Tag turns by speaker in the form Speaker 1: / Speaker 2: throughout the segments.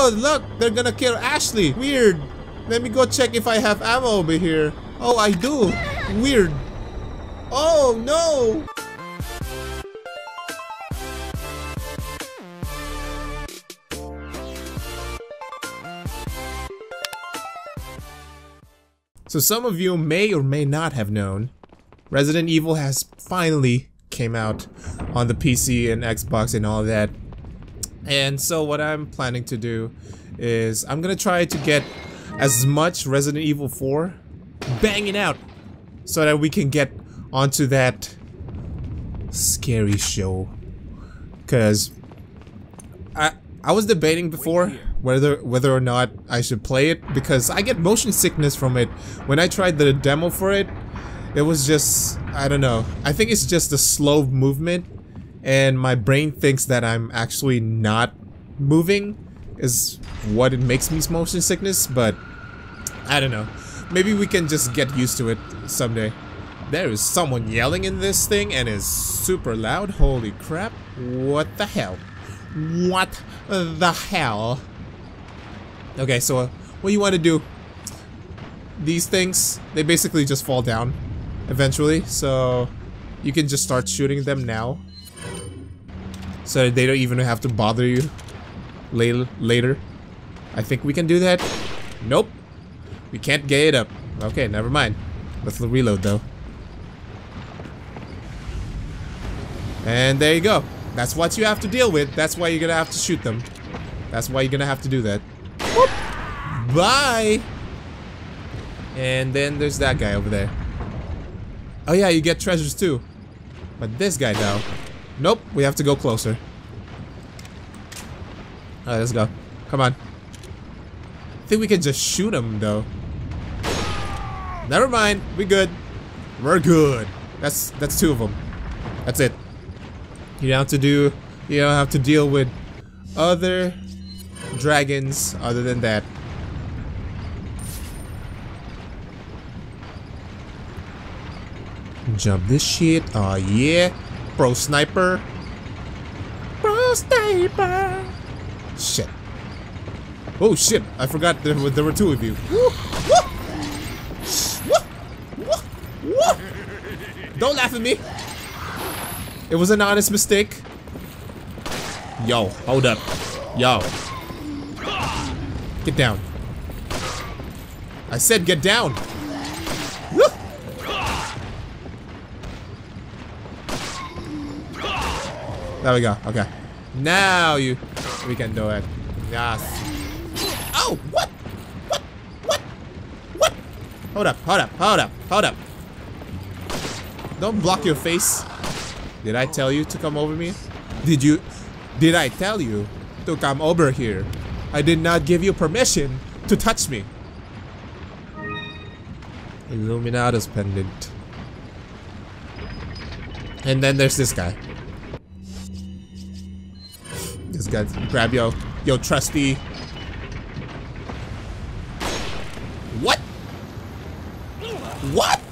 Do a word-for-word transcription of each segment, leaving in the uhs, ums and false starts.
Speaker 1: Oh, look, they're gonna kill Ashley. Weird. Let me go check if I have ammo over here. Oh, I do. Weird. Oh, no. So some of you may or may not have known, Resident Evil has finally came out on the P C and Xbox and all that. And so what I'm planning to do is I'm gonna try to get as much Resident Evil four banging out so that we can get onto that scary show. Cause I I was debating before whether whether or not I should play it because I get motion sickness from it. When I tried the demo for it, it was just, I don't know. I think it's just a slow movement and my brain thinks that I'm actually not moving is what it makes me motion sickness, but I don't know. Maybe we can just get used to it someday. There is someone yelling in this thing and is super loud. Holy crap. What the hell? What the hell? Okay, so uh, what you want to do? These things, they basically just fall down eventually, so you can just start shooting them now so that they don't even have to bother you later. later. I think we can do that. Nope. We can't get it up. Okay, never mind. Let's reload though. And there you go. That's what you have to deal with. That's why you're gonna have to shoot them. That's why you're gonna have to do that. Whoop. Bye! And then there's that guy over there. Oh yeah, you get treasures too. But this guy now. Nope, we have to go closer. Alright, let's go. Come on. I think we can just shoot him though. Never mind, we good. We're good. That's that's two of them. That's it. You don't have to do you don't have to deal with other dragons other than that. Jump this shit. Oh yeah. Pro sniper. Pro sniper. Shit. Oh shit. I forgot there were, there were two of you. Woo, woo. Woo, woo, woo. Don't laugh at me. It was an honest mistake. Yo, hold up. Yo. Get down. I said get down. Woo. There we go. Okay. Now you we can do it. Yes. Oh, what? What? What? What? Hold up, hold up, hold up, hold up. Don't block your face. Did I tell you to come over me? Did you Did I tell you to come over here? I did not give you permission to touch me. Illuminados pendant. And then there's this guy. This guy, grab yo, yo trusty. What? What?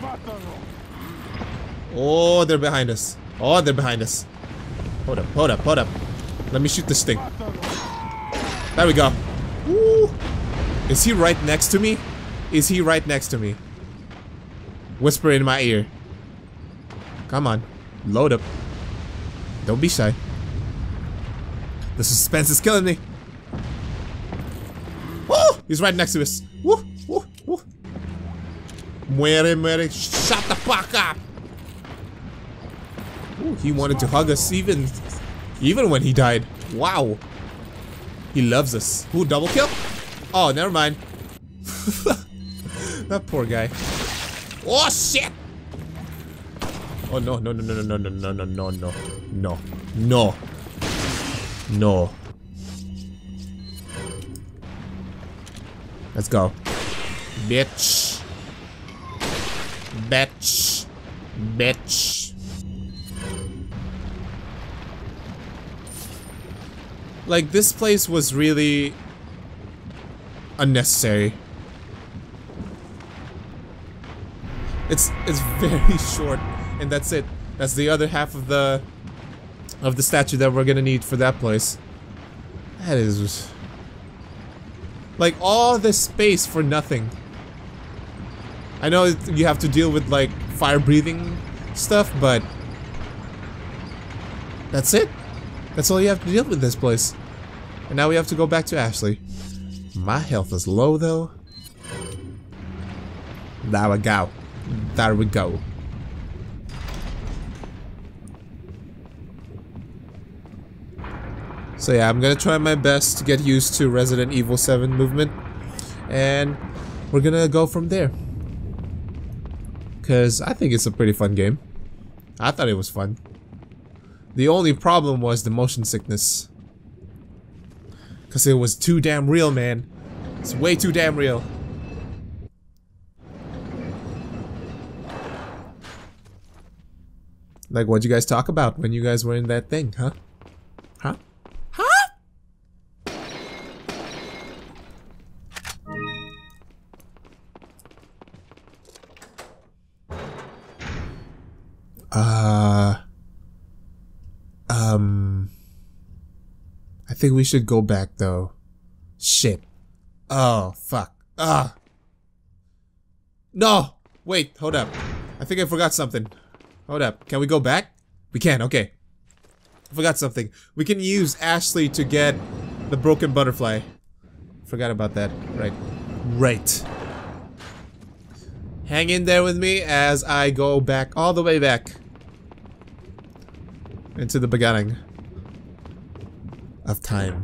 Speaker 1: Oh, they're behind us. Oh, they're behind us. Hold up, hold up, hold up. Let me shoot this thing. There we go. Woo. Is he right next to me? Is he right next to me? Whisper in my ear. Come on. Load up. Don't be shy. The suspense is killing me. Woo! He's right next to us. Woo! Woo! Woo! Muere, muere. Shut the fuck up! Ooh, he wanted to hug us even, even when he died. Wow. He loves us. Ooh, double kill? Oh, never mind. That poor guy. Oh shit! Oh no no no no no no no no no no no no no. Let's go, bitch, bitch, bitch. Like, this place was really unnecessary. It's it's very short, and that's it. That's the other half of the of the statue that we're gonna need for that place. That is Like, all this space for nothing. I know you have to deal with, like, fire-breathing stuff, but... that's it. That's all you have to deal with this place. And now we have to go back to Ashley. My health is low, though. There we go. There we go. So yeah, I'm gonna try my best to get used to Resident Evil seven movement. And we're gonna go from there. Because I think it's a pretty fun game. I thought it was fun. The only problem was the motion sickness. Because it was too damn real, man. It's way too damn real. Like, what'd you guys talk about when you guys were in that thing, huh? Huh? Huh? Uh... Um... I think we should go back, though. Shit. Oh, fuck. Ah! No! Wait, hold up. I think I forgot something. Hold up. Can we go back? We can, okay. I forgot something. We can use Ashley to get the broken butterfly. Forgot about that. Right. Right. Hang in there with me as I go back, all the way back. Into the beginning of time.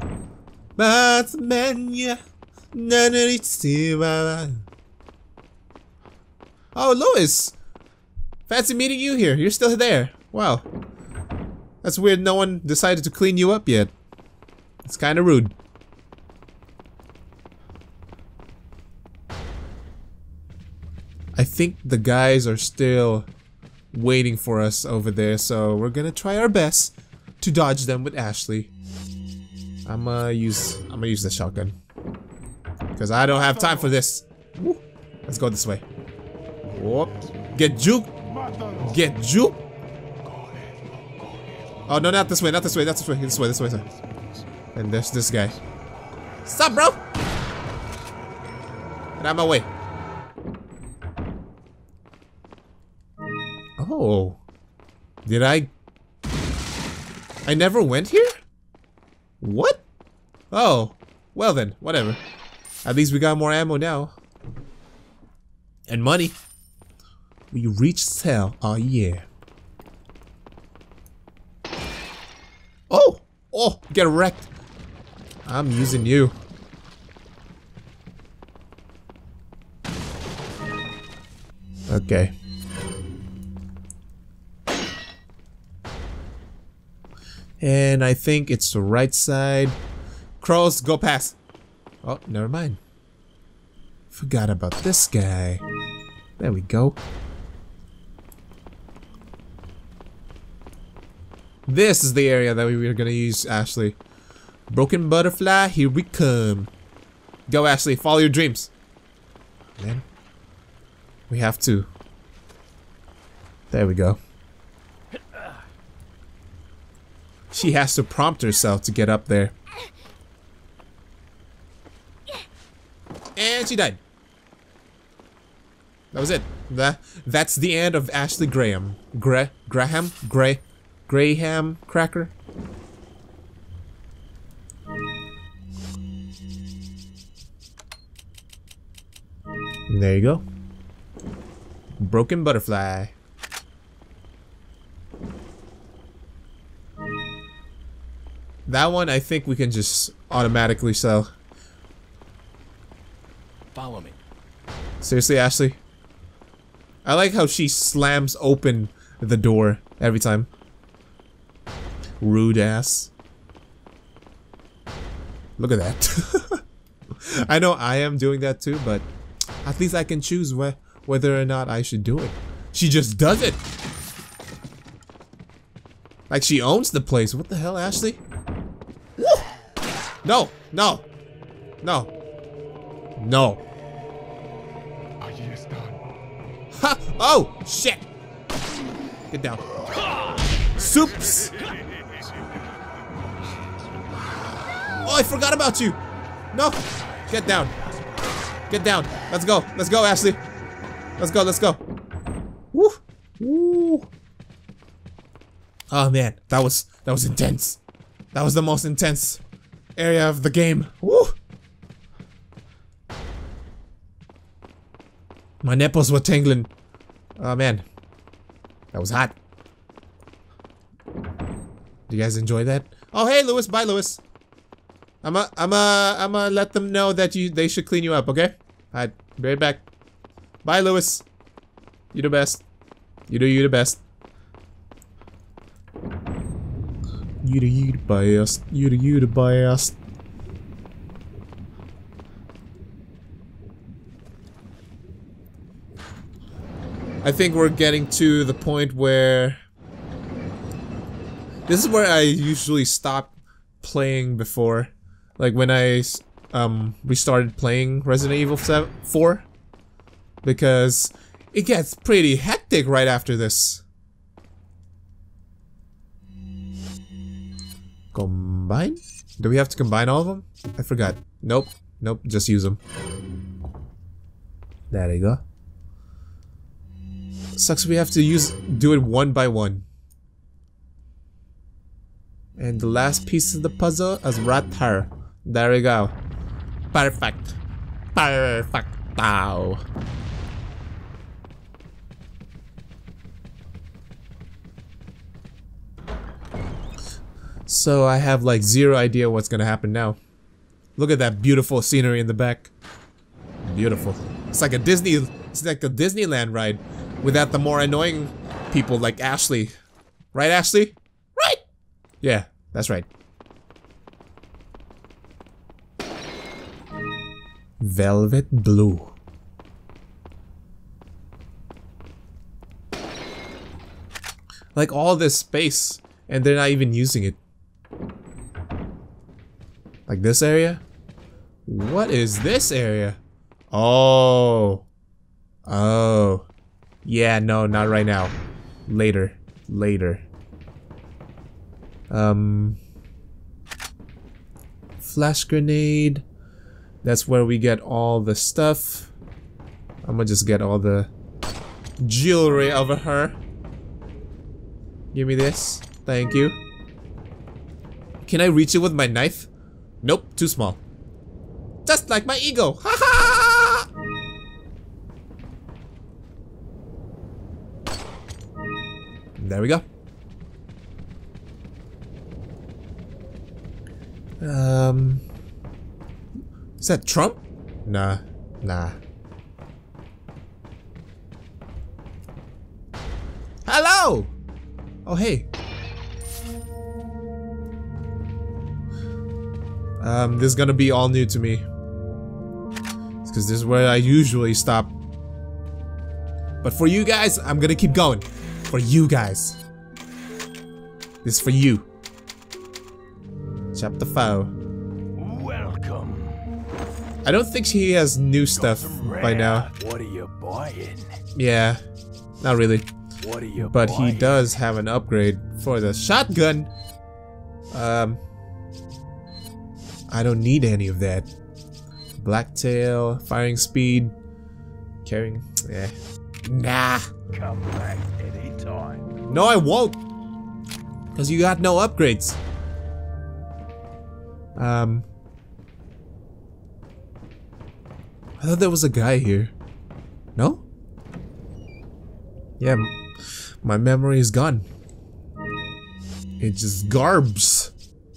Speaker 1: Oh, Louis! Fancy meeting you here. You're still there. Wow. That's weird no one decided to clean you up yet. It's kinda rude. I think the guys are still waiting for us over there, so we're gonna try our best to dodge them with Ashley. I'm gonna use I'm gonna use the shotgun. Because I don't have time for this. Woo. Let's go this way. Whoop. Get juke. Get juke. Oh no, not this way, not this way, not this way, this way, this way, this way. And there's this guy. Stop, bro! Get out of my way. Oh. Did I... I never went here? What? Oh. Well then, whatever. At least we got more ammo now. And money. We reached cell. Oh yeah. Oh! Oh! Get wrecked. I'm using you. Okay. And I think it's the right side. Crows, go past. Oh, never mind. Forgot about this guy. There we go. This is the area that we were gonna use, Ashley. Broken butterfly, here we come. Go, Ashley, follow your dreams. Man, we have to. There we go. She has to prompt herself to get up there. And she died. That was it. That that's the end of Ashley Graham. Gra Graham? Gray Graham Cracker? There you go. Broken butterfly. That one I think we can just automatically sell.
Speaker 2: Follow me.
Speaker 1: Seriously, Ashley? I like how she slams open the door every time. Rude ass. Look at that. I know I am doing that too, but at least I can choose wh whether or not I should do it. She just does it. Like she owns the place. What the hell, Ashley? Woo! No, no, no, no. Ha! Oh, shit! Get down. Soups! Oh, I forgot about you! No! Get down. Get down. Let's go. Let's go, Ashley. Let's go. Let's go. Woo. Woo. Oh man, that was that was intense. That was the most intense area of the game. Woo. My nipples were tingling. Oh man, that was hot. Do you guys enjoy that? Oh hey, Lewis. Bye, Lewis. I'm a, I'm a, I'm a let them know that you they should clean you up. Okay. Alright, be right back. Bye, Lewis. You the best. You do you the best. You the you the best. You the you the best. I think we're getting to the point where this is where I usually stop playing before, like when I um restarted playing Resident Evil four, because it gets pretty hectic right after this. Combine? Do we have to combine all of them? I forgot. Nope. Nope. Just use them. There you go. Sucks we have to use do it one by one. And the last piece of the puzzle is right here. There we go. Perfect. Perfect. Wow. So I have like zero idea what's gonna happen now. Look at that beautiful scenery in the back. Beautiful. It's like a Disney. It's like a Disneyland ride, without the more annoying people like Ashley. Right, Ashley? Right. Yeah, that's right. Velvet blue. Like all this space, and they're not even using it. Like this area? What is this area? Oh. Oh. Yeah, no, not right now. Later. Later. Um. Flash grenade. That's where we get all the stuff. I'm gonna just get all the jewelry over her. Give me this. Thank you. Can I reach it with my knife? Nope, too small. Just like my ego. Ha ha! There we go. Um, is that Trump? Nah, nah. Hello! Oh, hey. Um, this is gonna be all new to me. It's because this is where I usually stop. But for you guys, I'm gonna keep going. For you guys. This is for you. Chapter five.
Speaker 2: Welcome.
Speaker 1: I don't think he has new stuff by now.
Speaker 2: What are you buying?
Speaker 1: Yeah, not really.
Speaker 2: What are you
Speaker 1: But
Speaker 2: buying?
Speaker 1: he does have an upgrade for the shotgun. Um, I don't need any of that. Blacktail, firing speed, carrying. Yeah. Nah.
Speaker 2: Come back anytime.
Speaker 1: No, I won't. Cause you got no upgrades. Um, I thought there was a guy here. No? Yeah, my memory is gone. It just garbs.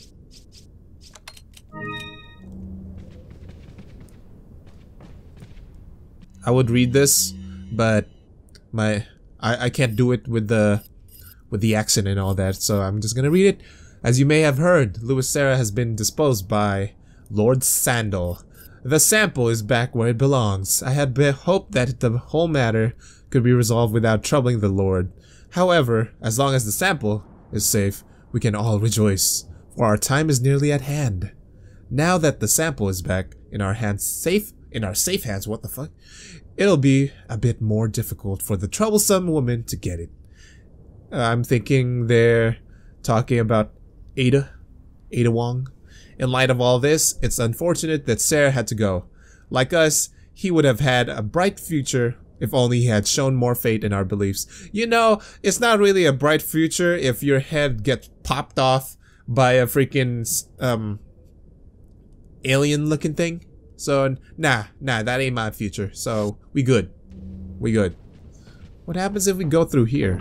Speaker 1: I would read this, but my I, I can't do it with the with the accent and all that, so I'm just gonna read it. As you may have heard, Louis Serra has been disposed by Lord Sandal. The sample is back where it belongs. I had hoped that the whole matter could be resolved without troubling the Lord. However, as long as the sample is safe, we can all rejoice, for our time is nearly at hand. Now that the sample is back in our hands, safe in our safe hands, what the fuck? It'll be a bit more difficult for the troublesome woman to get it. Uh, I'm thinking they're talking about Ada, Ada Wong, In light of all this, it's unfortunate that Sarah had to go. Like us, he would have had a bright future if only he had shown more faith in our beliefs. You know, it's not really a bright future if your head gets popped off by a freaking um alien looking thing. So nah, nah, that ain't my future. So we good. We good. What happens if we go through here?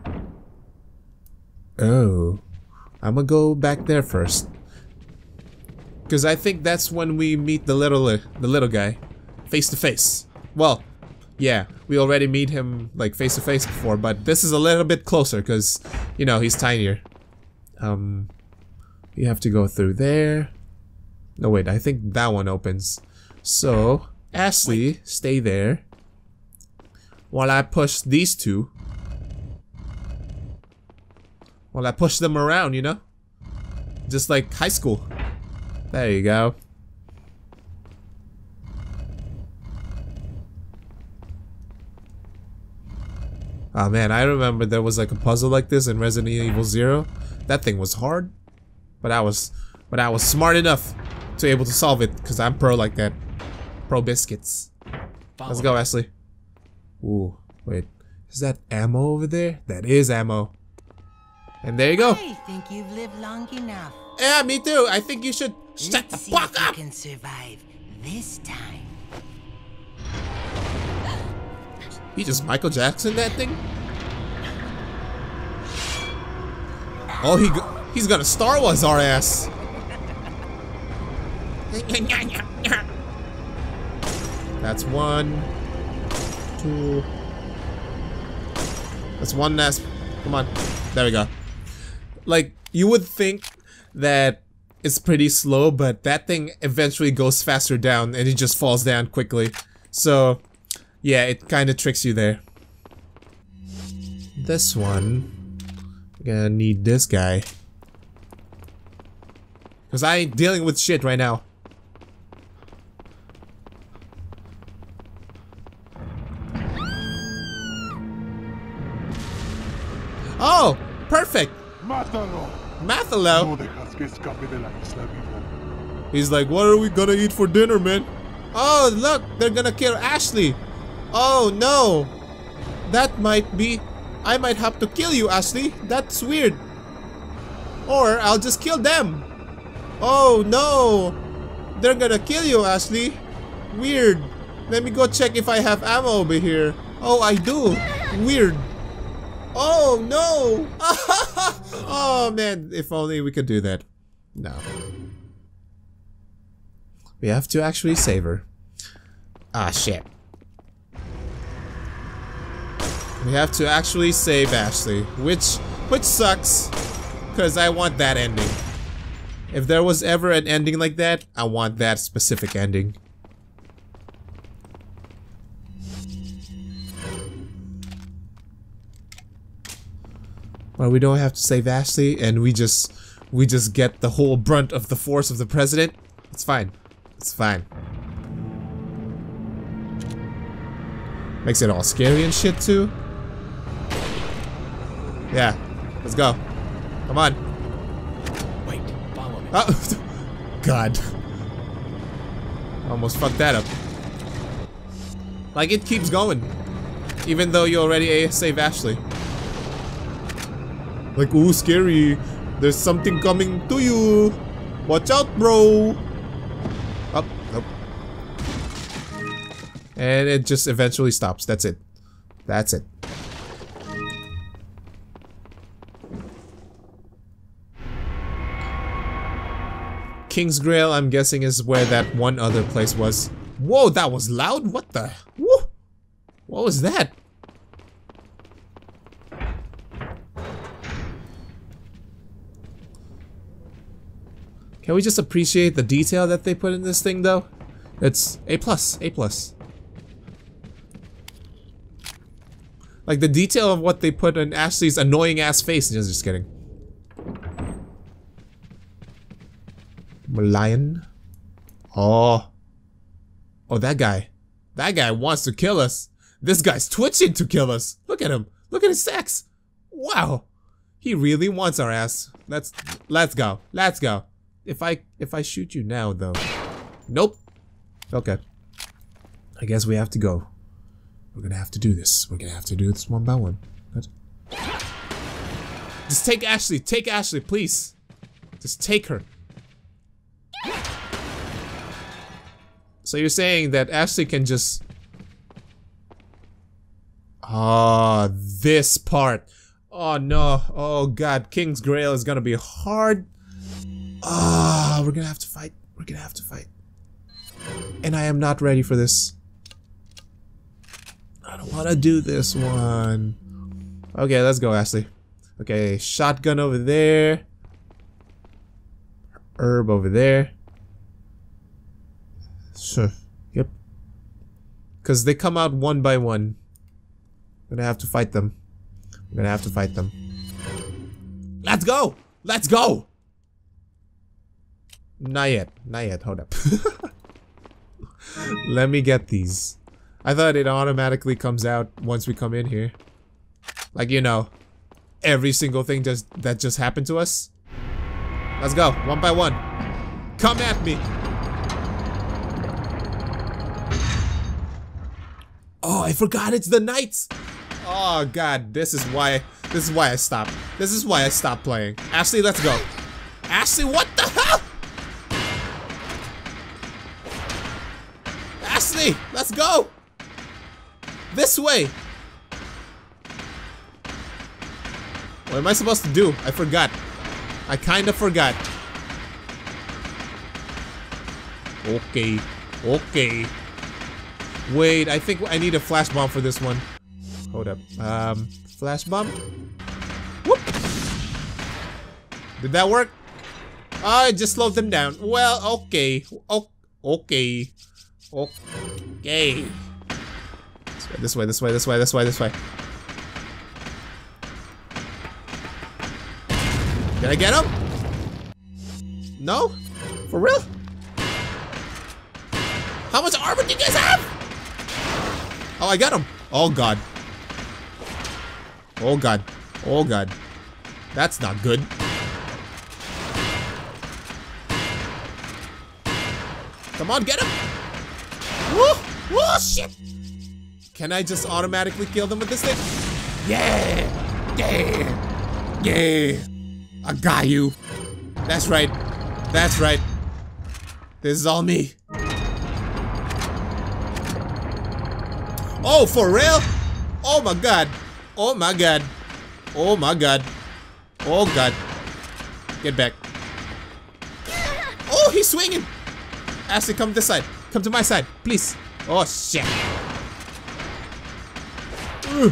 Speaker 1: Oh, I'm gonna go back there first, because I think that's when we meet the little uh, the little guy, face to face. Well, yeah, we already meet him like face to face before, but this is a little bit closer because, you know, he's tinier. Um, you have to go through there. No, wait, I think that one opens. So, Ashley, wait. Stay there while I push these two. While I push them around, you know? Just like high school. There you go. Oh man, I remember there was like a puzzle like this in Resident Evil Zero. That thing was hard, but I was, but I was smart enough to be able to solve it because I'm pro like that. Pro biscuits. Follow Let's go, me. Ashley. Ooh, wait, is that ammo over there? That is ammo. And there you go.
Speaker 3: I think you've lived long enough.
Speaker 1: Yeah, me too. I think you should shut
Speaker 3: Let's
Speaker 1: the fuck
Speaker 3: see if
Speaker 1: up.
Speaker 3: you can survive this time.
Speaker 1: He just Michael Jackson that thing? Oh, he go he's gonna Star Wars our ass. That's one, two. That's one last. Come on, there we go. Like, you would think that it's pretty slow, but that thing eventually goes faster down and it just falls down quickly. So yeah, it kind of tricks you there. This one, I'm gonna need this guy, cause I ain't dealing with shit right now. Oh, perfect.
Speaker 4: Mátalo.
Speaker 1: Mátalo.
Speaker 4: No dejas que escape de la isla vivo.
Speaker 1: He's like, what are we gonna eat for dinner, man? Oh, look, they're gonna kill Ashley. Oh no, that might be. I might have to kill you, Ashley. That's weird. Or I'll just kill them. Oh no, they're gonna kill you, Ashley. Weird. Let me go check if I have ammo over here. Oh, I do. Weird. Oh no. Oh man, if only we could do that. No. We have to actually save her. Ah, shit. We have to actually save Ashley, which which sucks, because I want that ending. If there was ever an ending like that, I want that specific ending. Well, we don't have to save Ashley, and we just we just get the whole brunt of the force of the president. It's fine. It's fine. Makes it all scary and shit too. Yeah, let's go. Come on.
Speaker 2: Wait, follow me.
Speaker 1: Oh, God. Almost fucked that up. Like, it keeps going, even though you already saved Ashley. Like, ooh, scary. There's something coming to you. Watch out, bro. Up, up. And it just eventually stops. That's it. That's it. King's Grail, I'm guessing, is where that one other place was. Whoa, that was loud? What the? Woo! What was that? Can we just appreciate the detail that they put in this thing, though? It's A plus, A plus. Like the detail of what they put in Ashley's annoying ass face. Just, just kidding. Lion. Oh. Oh, that guy. That guy wants to kill us. This guy's twitching to kill us. Look at him. Look at his sex. Wow. He really wants our ass. Let's let's go. Let's go. if I if I shoot you now though? Nope. Okay. I guess we have to go. We're gonna have to do this. We're gonna have to do this one by one. What? Just take Ashley. Take Ashley, please. Just take her. So you're saying that Ashley can just... Ah, this part. Oh no. Oh god. King's Grail is gonna be hard. Ah, we're gonna have to fight. We're gonna have to fight. And I am not ready for this. I don't wanna do this one. Okay, let's go, Ashley. Okay, shotgun over there. Herb over there. Sure. Yep. Because they come out one by one. I'm gonna have to fight them. I'm gonna have to fight them. Let's go! Let's go! Not yet. Not yet. Hold up. Let me get these. I thought it automatically comes out once we come in here. Like, you know, every single thing just that just happened to us. Let's go, one by one. Come at me. Oh, I forgot it's the knights. Oh god, this is why this is why I stopped. This is why I stopped playing. Ashley, let's go. Ashley, what the hell? Ashley, let's go. This way. What am I supposed to do? I forgot. I kind of forgot. Okay. Okay. Wait, I think I need a flash bomb for this one. Hold up. Um, flash bomb? Whoop! Did that work? Oh, I just slowed them down. Well, okay. Oh, okay. Okay. This way, this way, this way, this way, this way. Did I get him? No? For real? How much armor do you guys have? Oh, I got him. Oh god. Oh god. Oh god. That's not good. Come on, get him. Woo! Woo, shit! Can I just automatically kill them with this thing? Yeah! Yeah! Yeah! I got you. That's right. That's right. This is all me. Oh, for real? Oh my god. Oh my god. Oh my god. Oh god. Get back. Oh, he's swinging. Ashley, come this side. Come to my side, please. Oh shit. Ugh.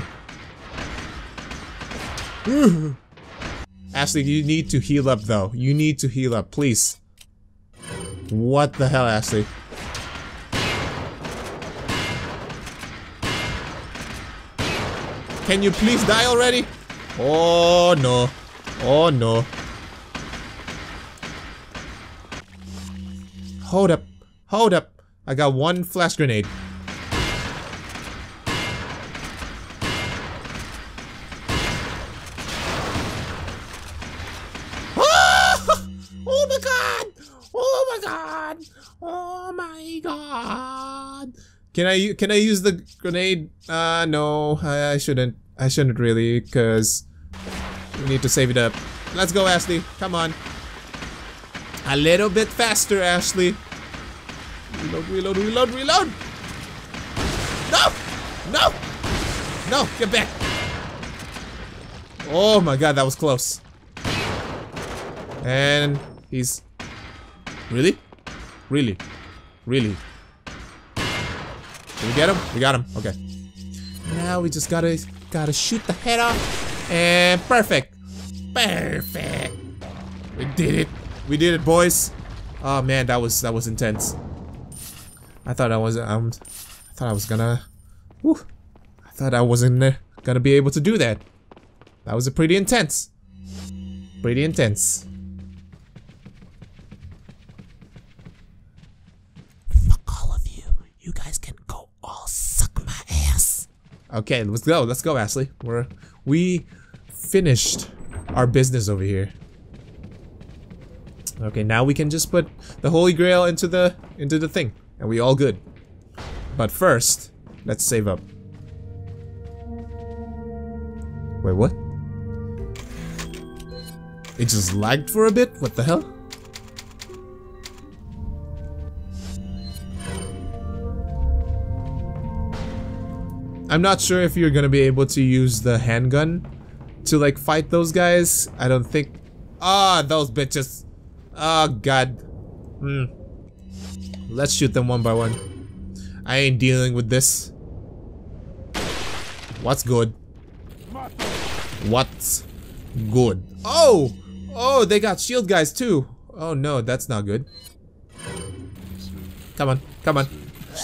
Speaker 1: Ugh. Ashley, you need to heal up though. You need to heal up, please. What the hell, Ashley? Can you please die already? Oh no. Oh no. Hold up. Hold up. I got one flash grenade. Can I can I use the grenade? Uh, no, I, I shouldn't. I shouldn't really, because we need to save it up. Let's go, Ashley. Come on. A little bit faster, Ashley. Reload, reload, reload, reload. No! No! No, get back. Oh my god, that was close. And he's... Really? Really? Really? Did we get him? We got him. Okay. Now we just gotta gotta shoot the head off. And perfect. Perfect. We did it. We did it, boys. Oh man, that was that was intense. I thought I was um I thought I was gonna whew, I thought I wasn't uh, gonna be able to do that. That was a pretty intense. Pretty intense.
Speaker 3: You guys can go all suck my ass.
Speaker 1: Okay, let's go. Let's go, Ashley. We're we finished our business over here. Okay, now we can just put the Holy Grail into the into the thing, and we all good. But first, let's save up. Wait, what? It just lagged for a bit? What the hell? I'm not sure if you're gonna be able to use the handgun to like fight those guys. I don't think. Ah, those bitches. Oh god. Hmm. Let's shoot them one by one. I ain't dealing with this. What's good? What's good? Oh! Oh, they got shield guys too. Oh no, that's not good. Come on, come on.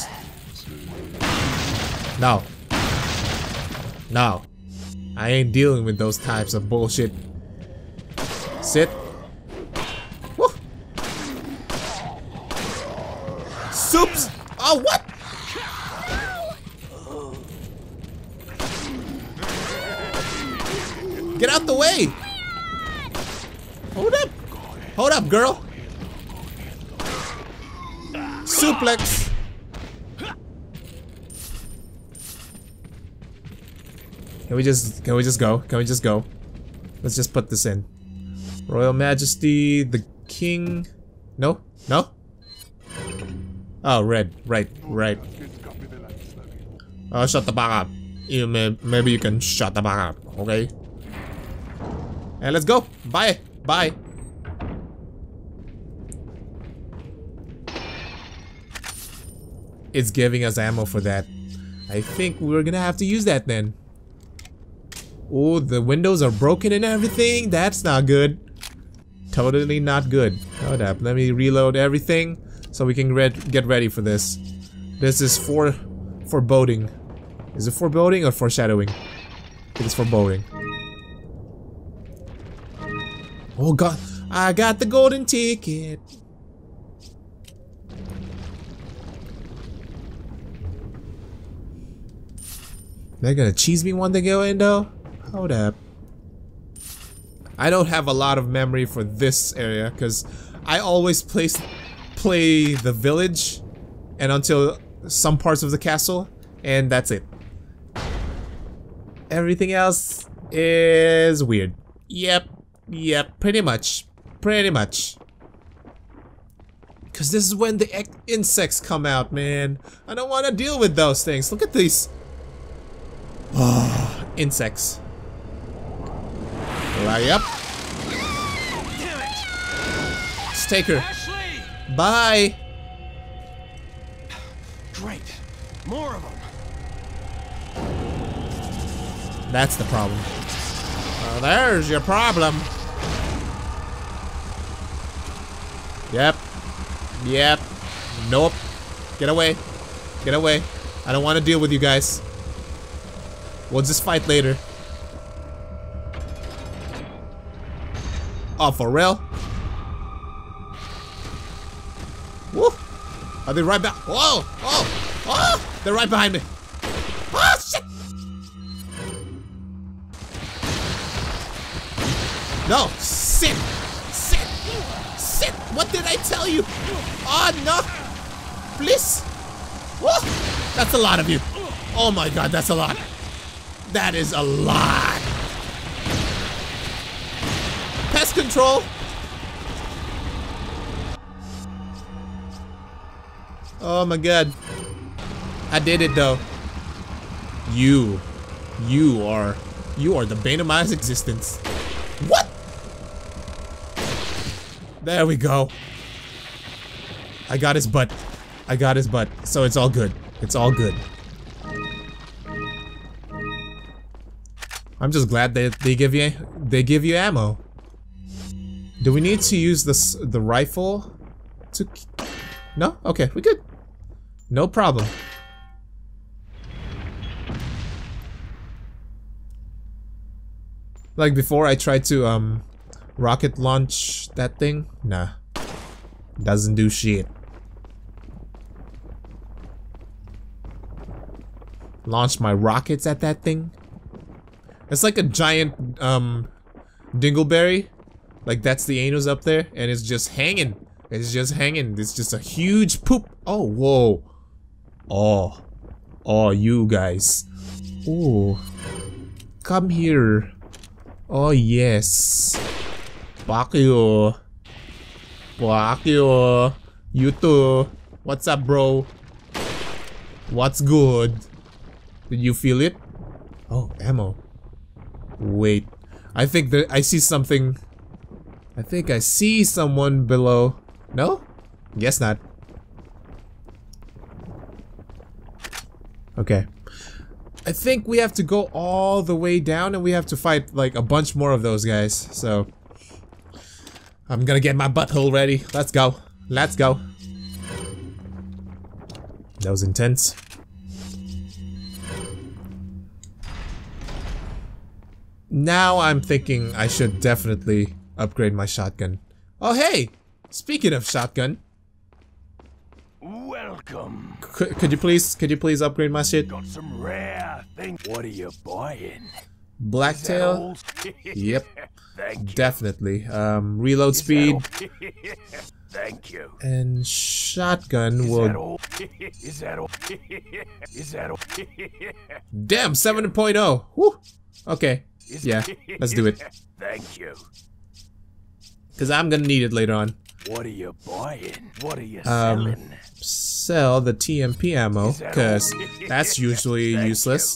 Speaker 1: No. No. I ain't dealing with those types of bullshit. Sit. Woo. Soups! Oh, what? Get out the way! Hold up! Hold up, girl! Suplex! Can we just, can we just go? Can we just go? Let's just put this in. Royal Majesty, the King. No? No? Oh, red. Right, right. Oh, shut the fuck up. You may, maybe you can shut the fuck up, okay? And let's go. Bye. Bye. It's giving us ammo for that. I think we're gonna have to use that then. Oh, the windows are broken and everything. That's not good. Totally not good. Hold up. Let me reload everything so we can re get ready for this. This is for foreboding. Is it foreboding or foreshadowing? I think it's foreboding. Oh god, I got the golden ticket. They're gonna cheese me when they go in though? Hold up. I don't have a lot of memory for this area because I always place, play the village and until some parts of the castle, and that's it. Everything else is weird. Yep. Yep, pretty much. Pretty much. Because this is when the insects come out, man. I don't want to deal with those things. Look at these. Oh, insects. Lie up.
Speaker 2: Damn it.
Speaker 1: Let's take her.
Speaker 2: Ashley!
Speaker 1: Bye.
Speaker 2: Great. More of them.
Speaker 1: That's the problem. Well, there's your problem. Yep. Yep. Nope. Get away. Get away. I don't want to deal with you guys. We'll just fight later. Oh, for real? Woo! Are they right back? Whoa! Oh! Oh! They're right behind me. Oh, shit! No! Sit! Sit! Sit! What did I tell you? Oh, no! Please! Whoa! That's a lot of you. Oh my god, that's a lot. That is a lot. Pest control! Oh my god. I did it though. You. You are. You are the bane of my existence. What? There we go. I got his butt. I got his butt. So it's all good. It's all good. I'm just glad that they give you they give you ammo. Do we need to use this the rifle to? No? Okay, we good. No problem. Like before, I tried to um rocket launch that thing. Nah, doesn't do shit. Launch my rockets at that thing. It's like a giant um dingleberry Like that's the anus up there, and it's just hanging. It's just hanging. It's just a huge poop. Oh, whoa. Oh. Oh, you guys. Oh. Come here. Oh, yes. Fuck you. Fuck you. You too. What's up, bro? What's good? Did you feel it? Oh, ammo. Wait. I think that I see something. I think I see someone below. No? Guess not. Okay. I think we have to go all the way down and we have to fight like a bunch more of those guys. So I'm gonna get my butthole ready. Let's go. Let's go. That was intense. Now I'm thinking I should definitely upgrade my shotgun. Oh hey! Speaking of shotgun,
Speaker 2: Welcome.
Speaker 1: could, could you please, could you please upgrade my shit?
Speaker 2: Got some rare things. What are you buying?
Speaker 1: Blacktail? Yep,
Speaker 2: Thank you.
Speaker 1: definitely. Um, reload speed
Speaker 2: Thank you.
Speaker 1: and shotgun
Speaker 2: Is that
Speaker 1: will.
Speaker 2: all? Is that all? Is that all?
Speaker 1: Damn, seven point oh. Woo. Okay,
Speaker 2: Is-
Speaker 1: yeah, let's do it.
Speaker 2: Thank you.
Speaker 1: Cause I'm gonna need it later on.
Speaker 2: What are you buying? What are you
Speaker 1: Um,
Speaker 2: selling?
Speaker 1: Sell the T M P ammo,
Speaker 2: Is that
Speaker 1: cause
Speaker 2: all?
Speaker 1: that's usually
Speaker 2: Thank
Speaker 1: useless.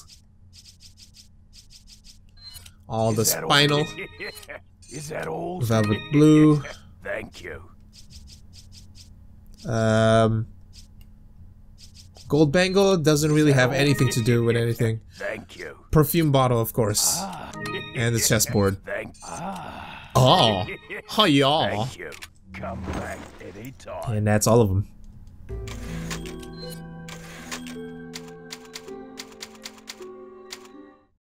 Speaker 1: All the
Speaker 2: Is that all?
Speaker 1: spinal,
Speaker 2: Is that all?
Speaker 1: velvet blue.
Speaker 2: Thank you.
Speaker 1: Um, gold bangle doesn't really have anything to do with anything.
Speaker 2: Thank you.
Speaker 1: Perfume bottle, of course,
Speaker 2: Ah.
Speaker 1: and the chessboard.
Speaker 2: Thank. Ah.
Speaker 1: Oh, oh yeah.
Speaker 2: Thank you. Come back anytime.
Speaker 1: And that's all of them.